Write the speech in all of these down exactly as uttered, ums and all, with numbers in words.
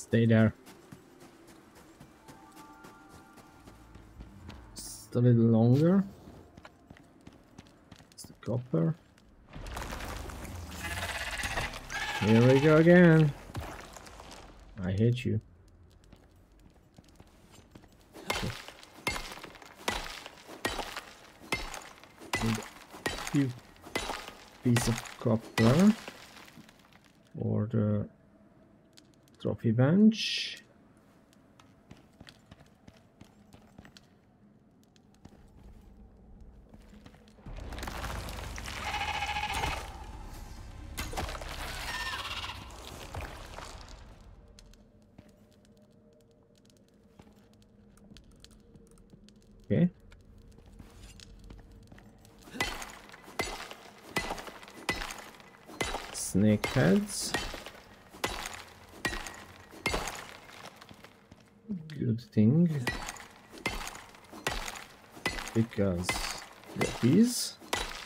Stay there. Just a little longer. It's the copper. Here we go again. I hate you. Okay. Need a few pieces of copper for the trophy bench. Okay. Snake heads. Good thing. Because these.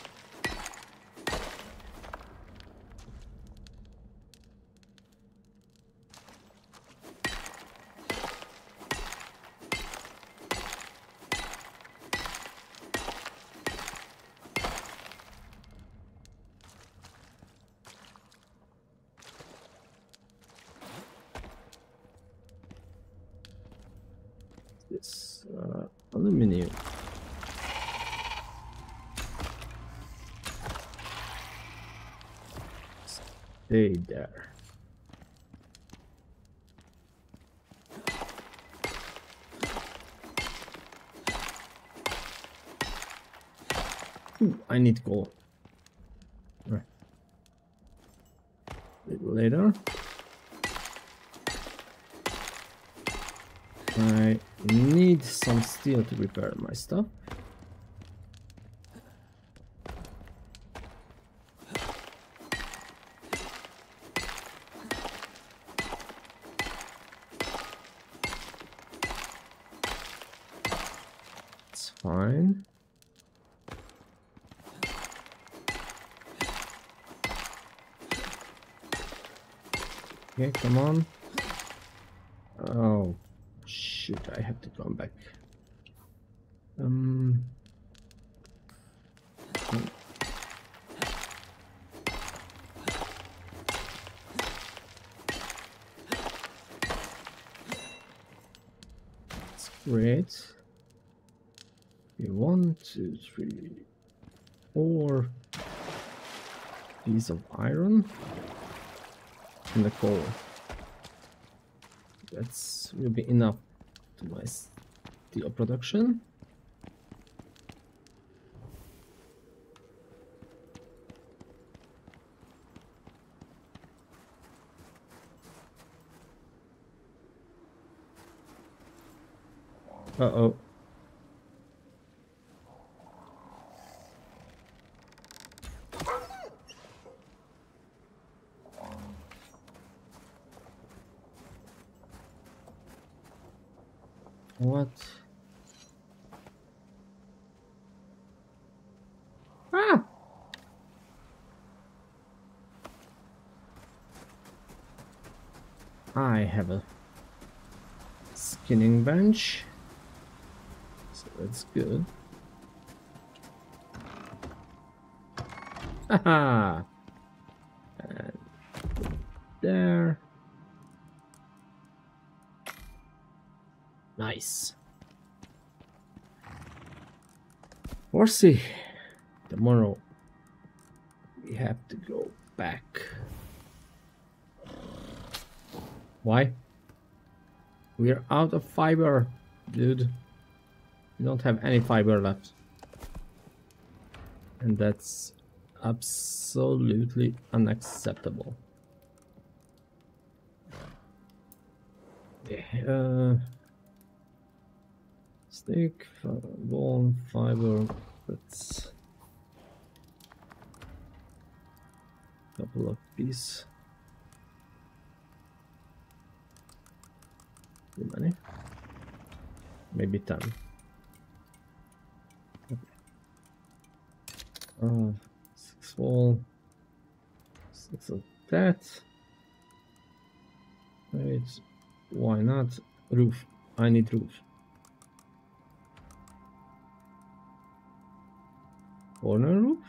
This uh, aluminum. Stay there. Ooh, I need gold. Right. A little later. I need some steel to repair my stuff. It's fine. Okay, come on. Oh. Shoot, I have to come back. Um. That's great. Okay, one, two, three, four pieces of iron and the coal. That's will be enough to my steel production. Uh-oh. What? Ah! I have a skinning bench, so that's good. Haha! And there. Nice. Horsey, tomorrow we have to go back. Why? We're out of fiber, dude. We don't have any fiber left. And that's absolutely unacceptable. Yeah, uh, stick, bone, fiber, that's a couple of pieces. Too many? Maybe ten. Okay. Uh, six wall, six of that. Right. Why not? Roof. I need roof. Corner roof?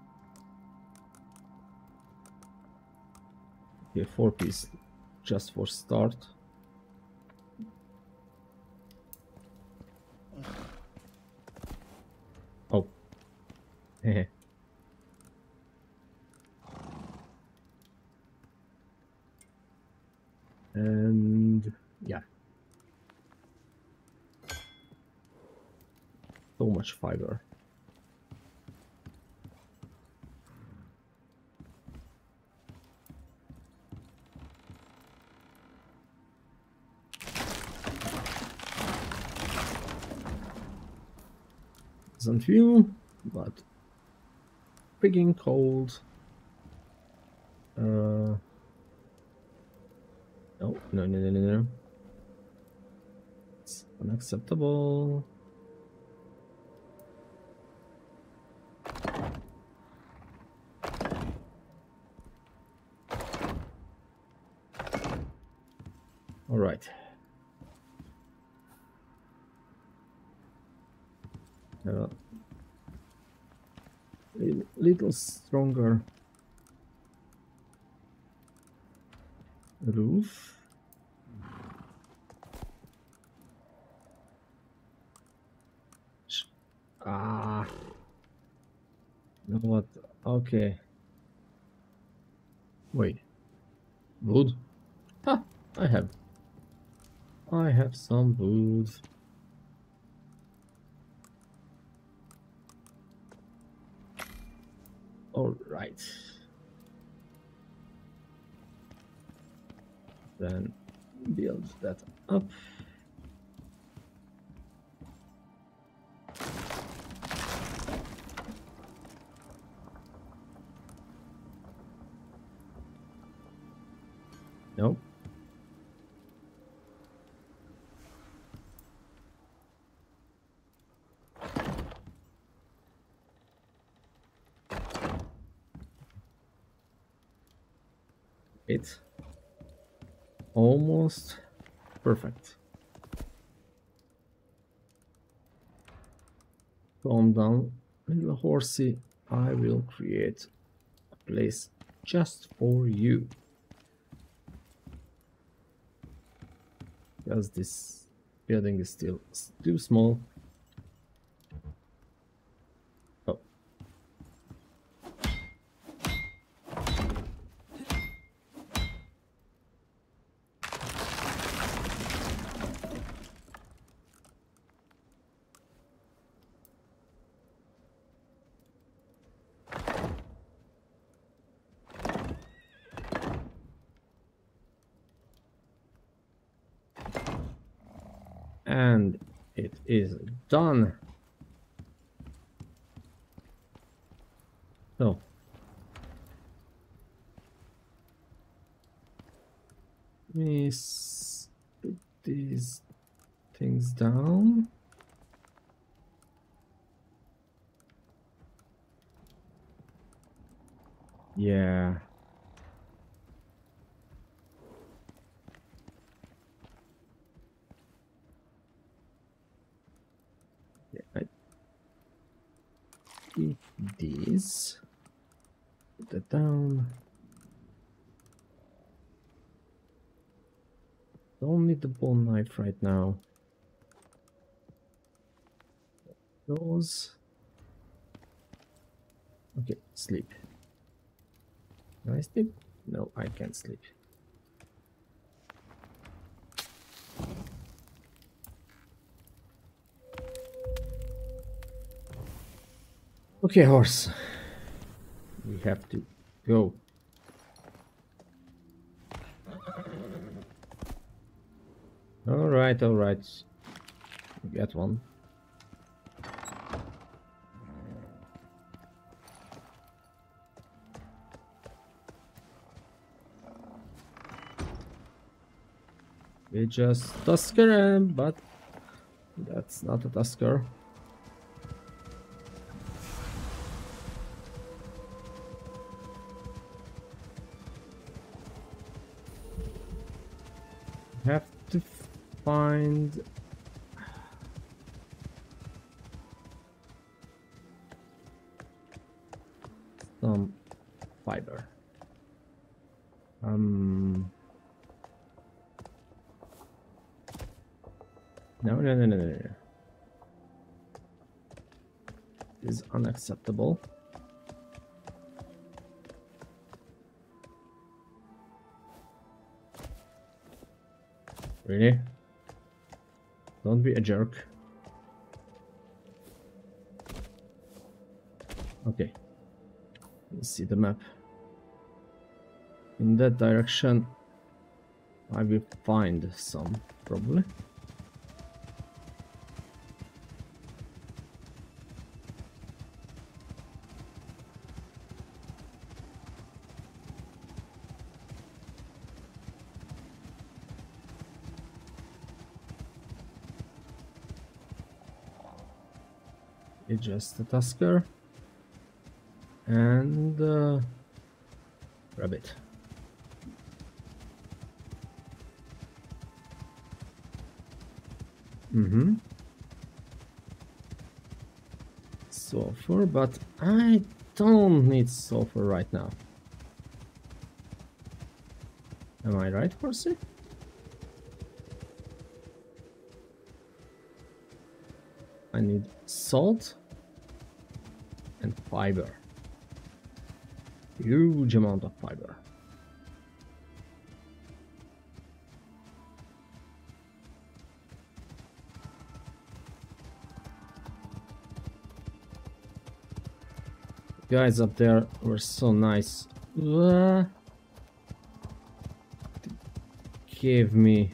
Okay, four piece. Just for start. Oh. Heh. And yeah. So much fiber. Doesn't feel, but freaking cold. Uh, no, no, no, no, no, no. It's unacceptable. All right. Uh, a little stronger roof. Ah, you know what? Okay. Wait. Wood? Ha! I have. I have some wood. All right. Then build that up. Nope. It almost perfect. Calm down, little horsey. I will create a place just for you. Because this building is still too small. Oh. And it is done. So let me put these things down. Yeah. Yeah, I keep these. Put that down. Don't need the bone knife right now. Those. Okay, sleep. Can I sleep? No, I can't sleep. Okay, horse. We have to go. All right, all right. Get one. We just tusker him, but that's not a tusker. Have to find some fiber. Um. No, no, no, no, no, no. This is unacceptable. Really? Don't be a jerk. Okay. Let's see the map. In that direction, I will find some, probably. It's just a tusker and uh, rabbit. Mm-hmm. Sulfur, but I don't need sulfur right now. Am I right, Horsey? I need salt and fiber. Huge amount of fiber. Guys up there were so nice. Uh, give me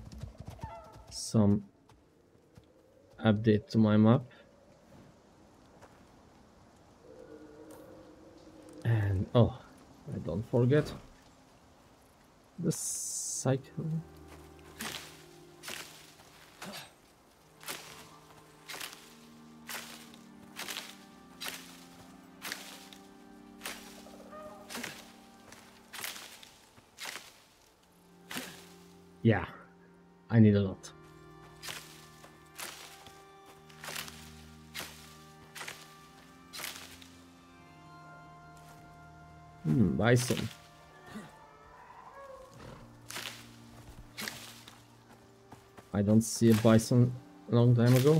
some update to my map. And oh, I don't forget the cycle. Yeah, I need a lot. Hmm, bison. I don't see a bison a long time ago.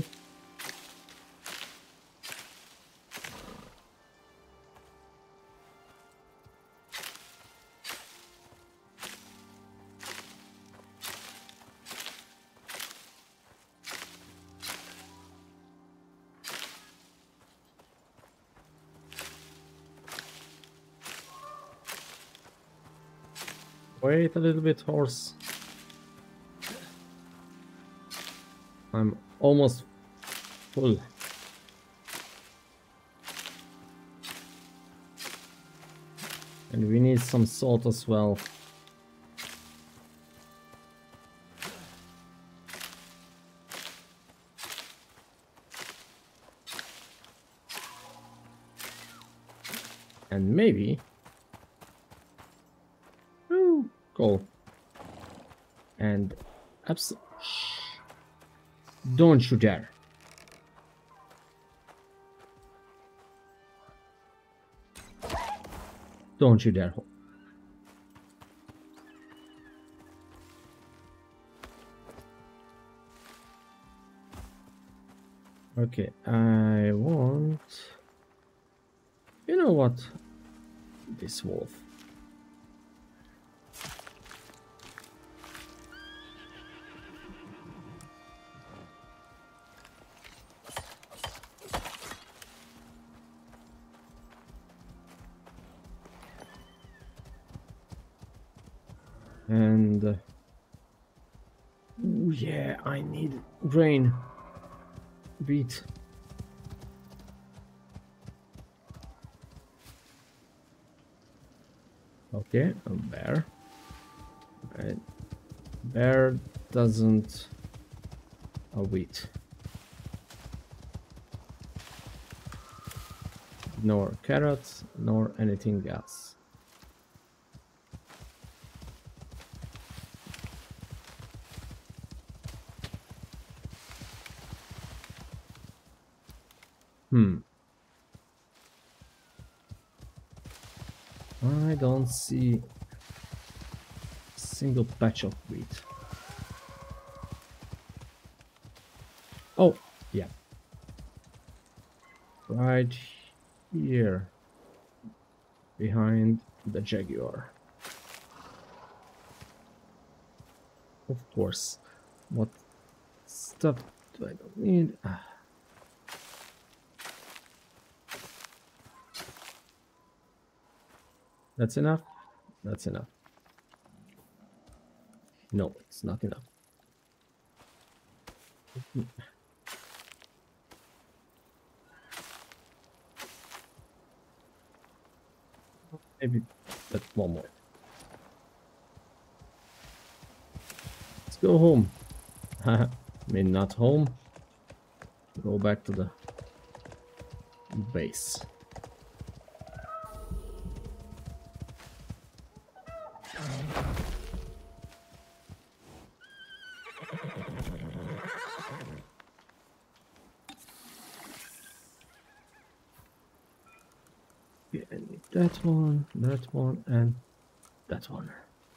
Wait a little bit, horse. I'm almost full. And we need some salt as well. And maybe coal. And abs- don't you dare. Don't you dare. Okay, I want... You know what? This wolf. And uh, oh yeah, I need grain, wheat. Okay, a bear. Right. Bear doesn't a wheat, nor carrots, nor anything else. Hmm. I don't see a single patch of wheat. Oh, yeah. Right here. Behind the Jaguar. Of course. What stuff do I don't need? Ah. That's enough? That's enough. No, it's not enough. Maybe that one more. Let's go home. I mean, not home. Go back to the base. Okay, I need that one, that one, and that one.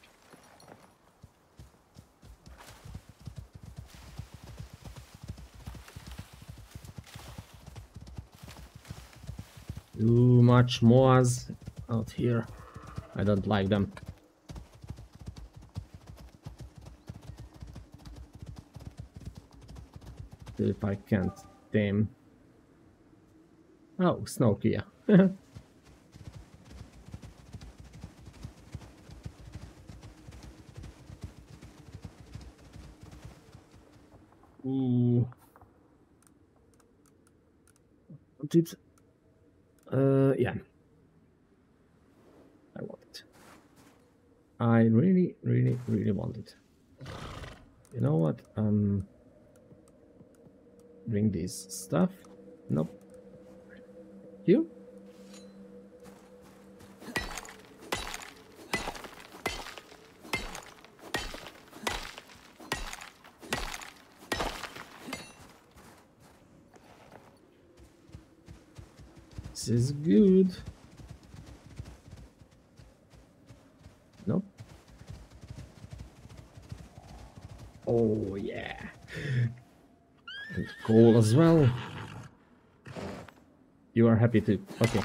Too much moas out here. I don't like them. If I can't tame. Oh, Snokia. Ooh. Did uh yeah. I want it. I really, really, really want it. You know what? Um bring this stuff. Nope. You? This is good. Nope. Oh yeah. And coal as well. You are happy too. Okay.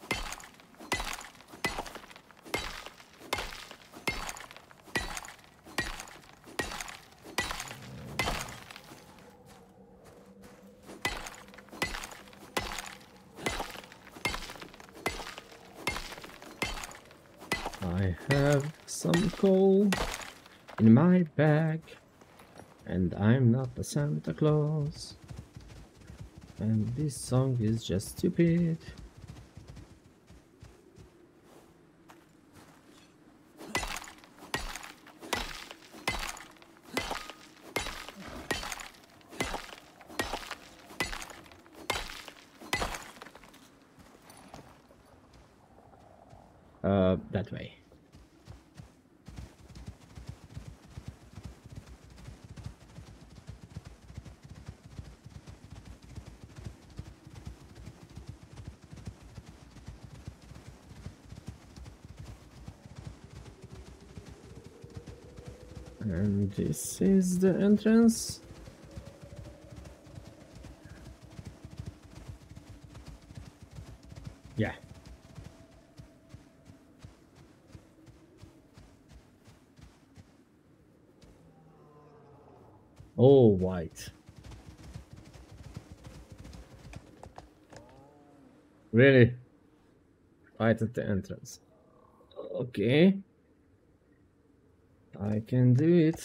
I have some coal in my bag, and I'm not the Santa Claus. And this song is just stupid. Uh, that way. And this is the entrance. Yeah. Oh, white. Really? Right at the entrance. Okay. I can do it.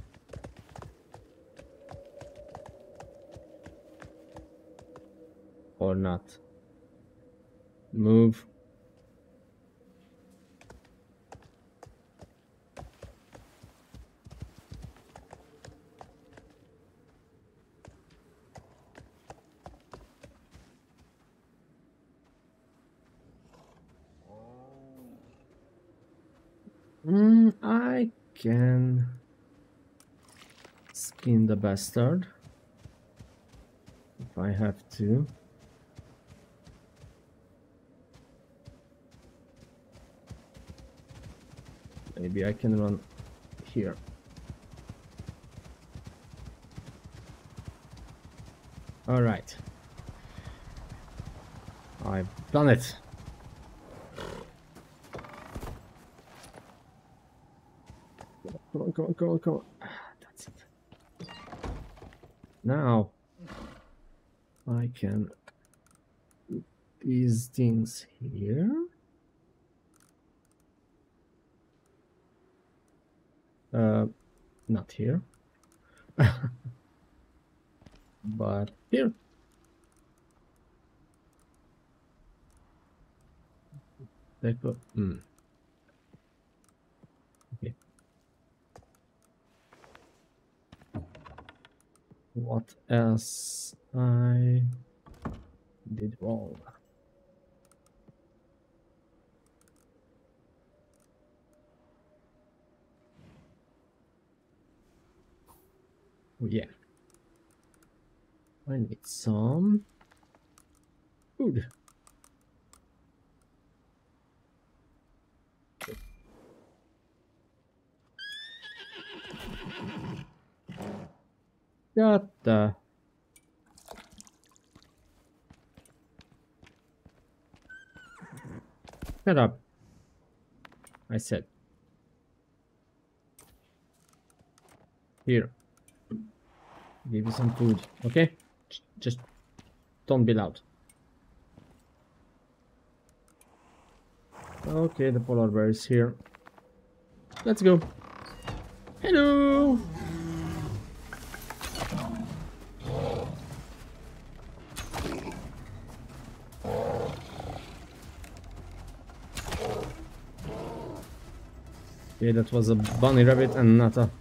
Or not. Move. Mm, I can skin the bastard if I have to. Maybe I can run here. All right. I've done it. Come on, come on, come on, come on. That's it. Now I can put these things here. Uh, not here. But here. That go. Mm. Okay. What else I did wrong? Oh, yeah. I need some food. Got the shut up. I said here. Give you some food, okay? Just don't be loud. Okay, the polar bear is here. Let's go. Hello. Okay, that was a bunny rabbit and not a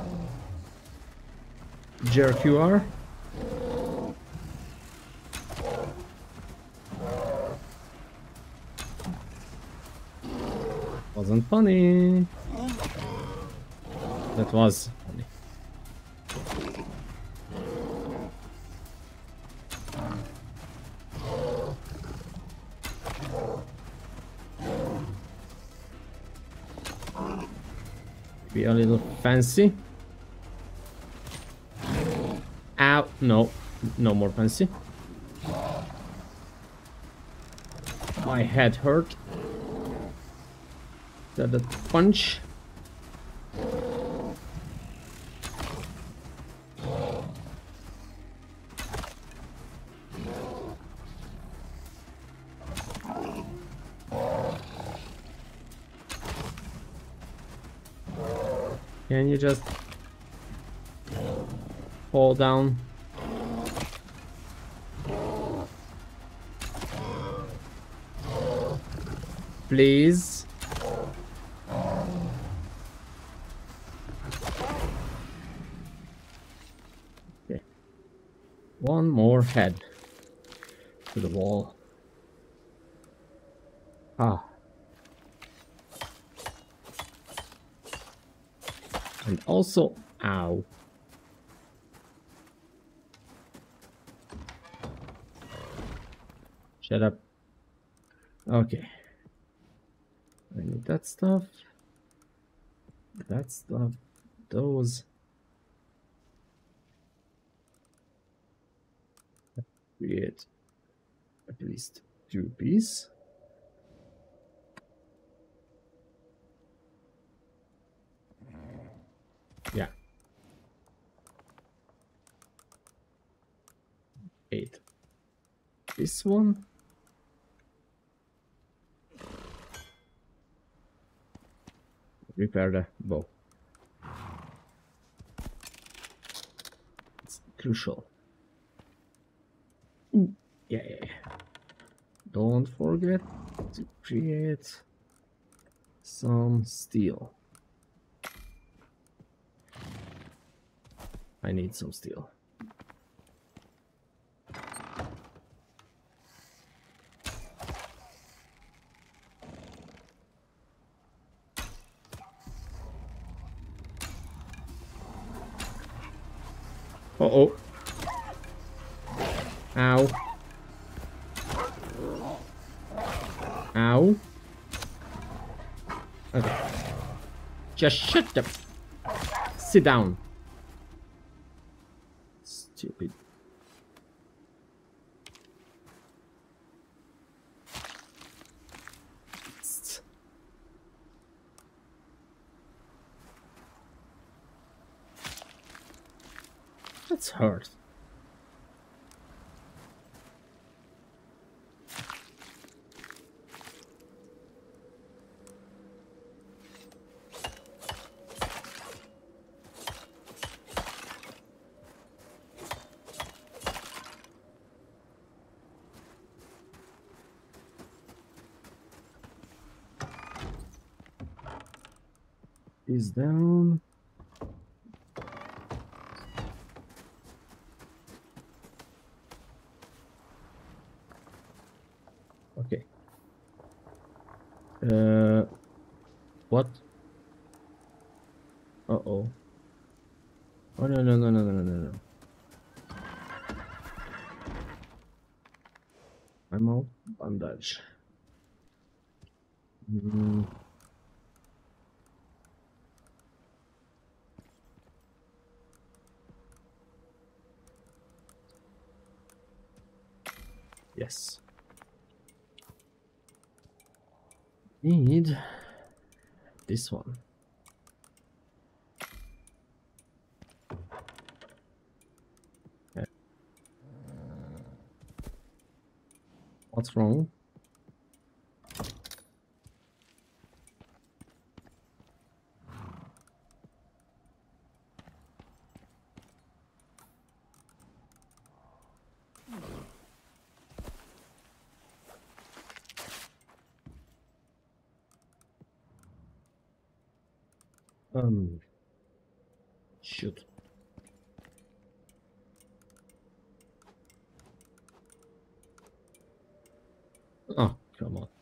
jerk you are. Wasn't funny. That was funny. Be a little fancy. Ow, no, no more fancy. My head hurt. That a punch. Can you just fall down? Please. Okay. One more head to the wall. Ah. And also, ow. Shut up. Okay. I need that stuff. That stuff. Those. Create at least two pieces. Yeah. Eight. This one. Repair the bow. It's crucial. Ooh. Yeah, yeah, yeah. Don't forget to create some steel. I need some steel. Uh-oh. Ow. Ow. Okay. Just shut up. Sit down. Stupid. That's hurt. Is down. Okay. Uh, what? Uh oh. Oh no no no no no no no no. I'm out. Bandage. Mm. Yes. Need this one. Okay. What's wrong? Um, shoot. Oh, come on.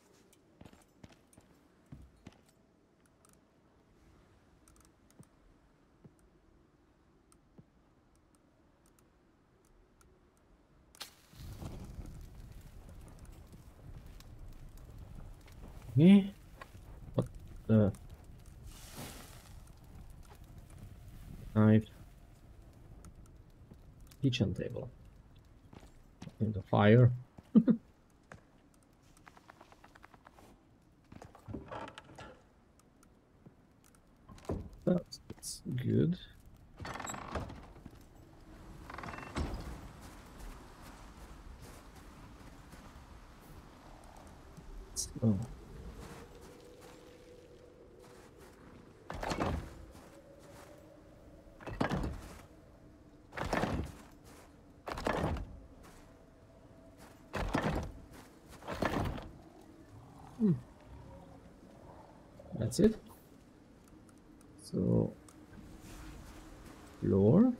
Me? What the? Knife. Kitchen table. In the fire. That's, that's good. Oh. Hmm. That's it. So, floor.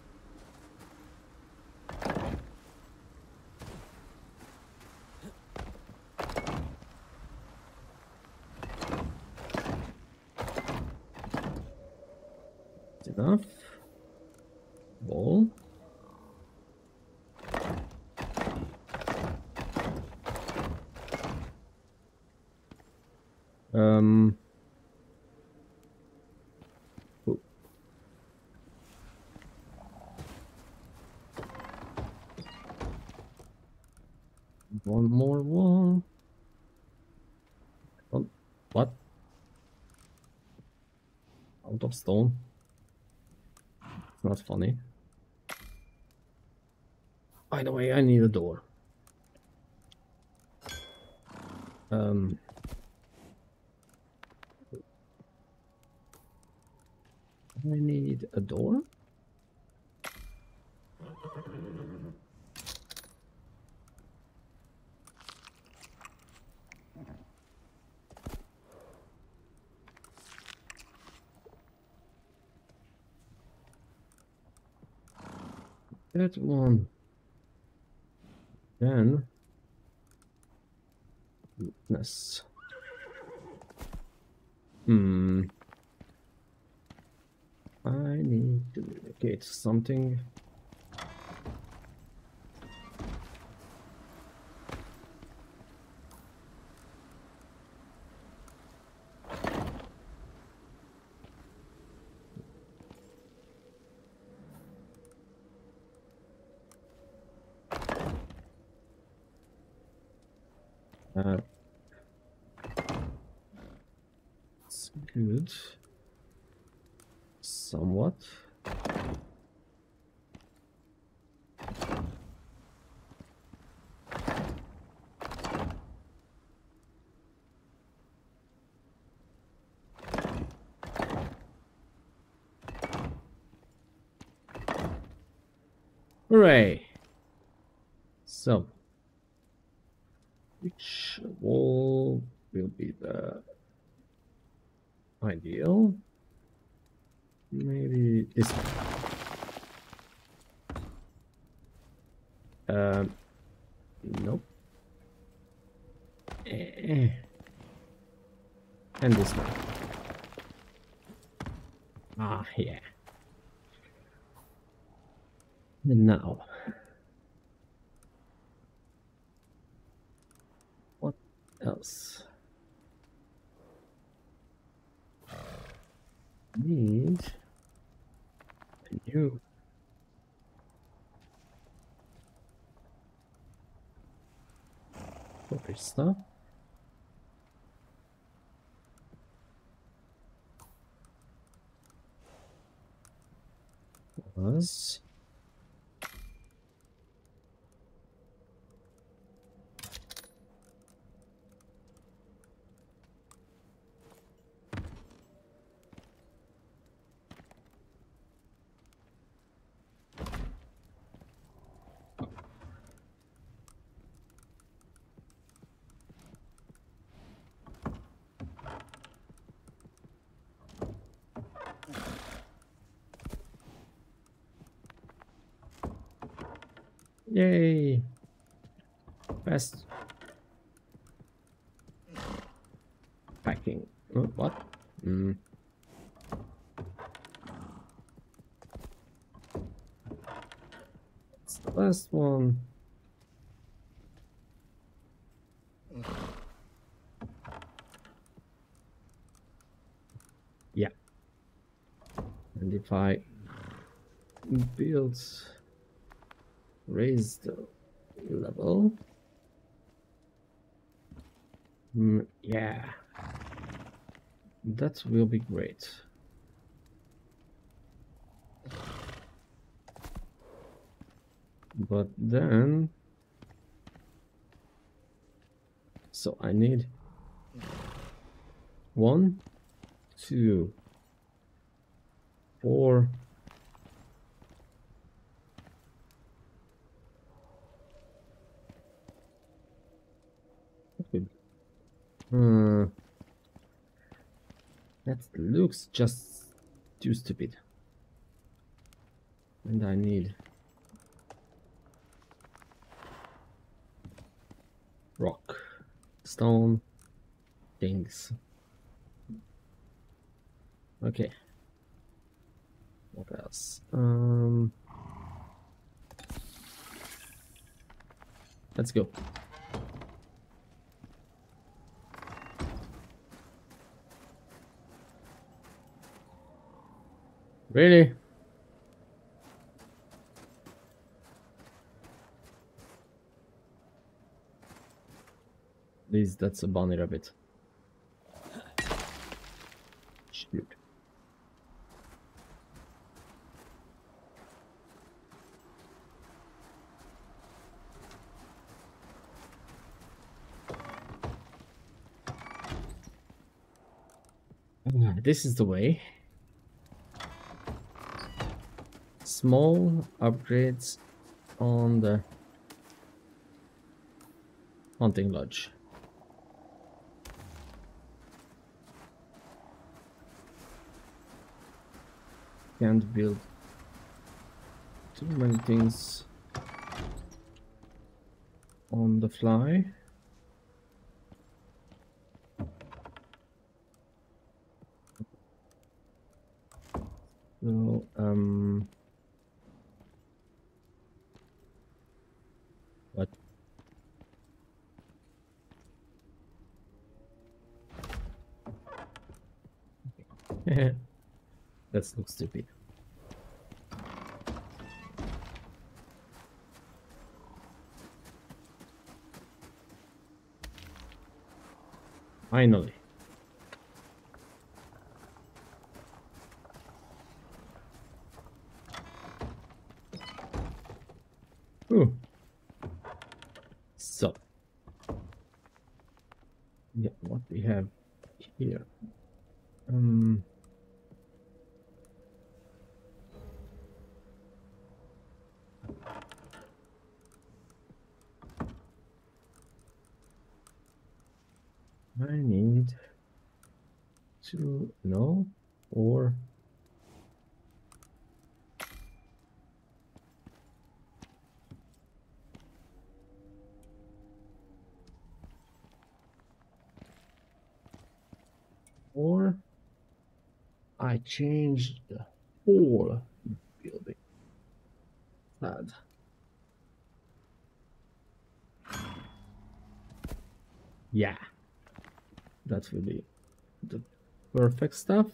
Enough. Wall. Um. Oh. One more wall. Oh, what? Out of stone. It's not funny. By the way, I need a door. Um. I need a door. That one. Then. Witness. Hmm. I need to locate something. Uh, it's good. Somewhat. Hooray! So, which wall will be the ideal? Maybe this one. Um, nope. Eh. And this one. Ah, yeah. And now, what else? Need a new copy stuff. Was yay! Fast packing. Oh, what? Mm. It's the last one. Yeah. And if I build, raise the level. Mm, yeah. That will be great. But then, so I need one, two, four, okay. Uh, that looks just too stupid. And I need rock, stone, things. Okay. What else? Um, let's go. Really? Please, that's a bunny rabbit. Shoot. This is the way. Small upgrades on the hunting lodge. Can't build too many things on the fly. So, um, what? That looks stupid. Finally. Ooh. So. Yeah, what we have here. Um. I need to know or or I changed the whole building. Sad. Yeah, that will be the perfect stuff.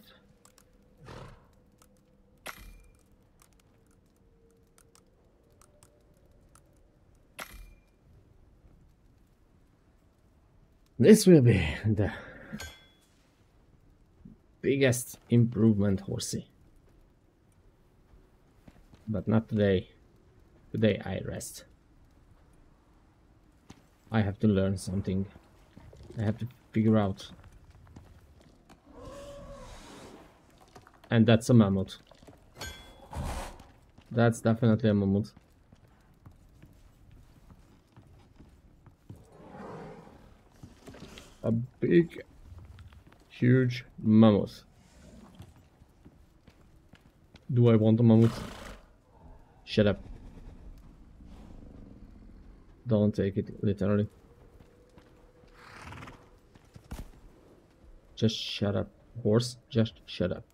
This will be the biggest improvement, horsey. But not today. Today I rest. I have to learn something. I have to figure out. And that's a mammoth. That's definitely a mammoth. A big, huge mammoth. Do I want a mammoth? Shut up. Don't take it literally. Just shut up, horse. Just shut up.